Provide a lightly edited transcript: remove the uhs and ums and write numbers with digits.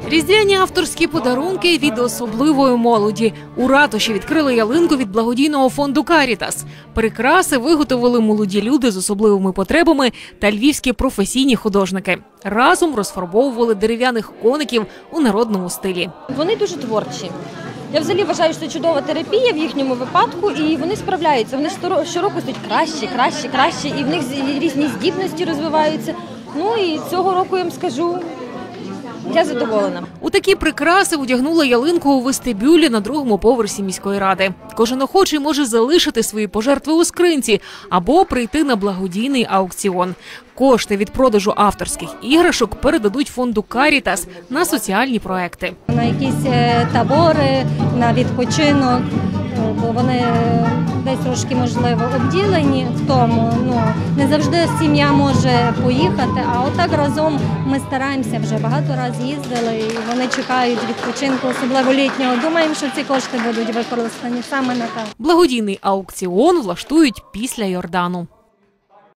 Різдвяні авторські подарунки від особливої молоді. У ратуші відкрили ялинку від благодійного фонду «Карітас». Прикраси виготовили молоді люди з особливими потребами та львівські професійні художники. Разом розфарбовували дерев'яних коників у народному стилі. Вони дуже творчі. Я взагалі вважаю, що це чудова терапія в їхньому випадку, і вони справляються. Вони щороку стають краще, і в них різні здібності розвиваються. Ну і цього року, я вам скажу, я задоволена. У такі прикраси одягнули ялинку у вестибюлі на другому поверсі міської ради. Кожен охочий може залишити свої пожертви у скринці або прийти на благодійний аукціон. Кошти від продажу авторських іграшок передадуть фонду «Карітас» на соціальні проекти. На якісь табори, на відпочинок, бо вони десь трошки, можливо, обділені в тому. Не завжди сім'я може поїхати, а отак разом ми стараємося, вже багато разів їздили, і вони чекають відпочинку, особливо літнього. Думаємо, що ці кошти будуть використані саме на те. Благодійний аукціон влаштують після Йордану.